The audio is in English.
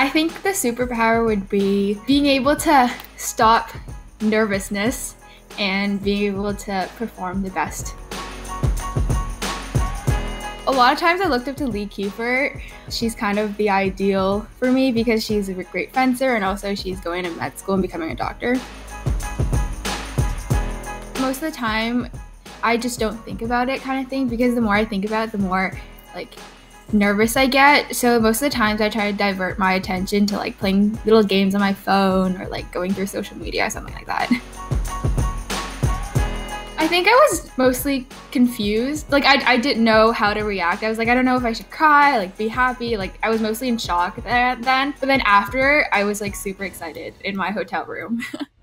I think the superpower would be being able to stop nervousness and being able to perform the best. A lot of times I looked up to Lee Kiefer. She's kind of the ideal for me because she's a great fencer and also she's going to med school and becoming a doctor. Most of the time, I just don't think about it kind of thing because the more I think about it, the more nervous I get. So most of the times I try to divert my attention to playing little games on my phone or going through social media or something like that. I think I was mostly confused. I didn't know how to react. I was I don't know if I should cry, be happy. I was mostly in shock then. But then after, I was super excited in my hotel room.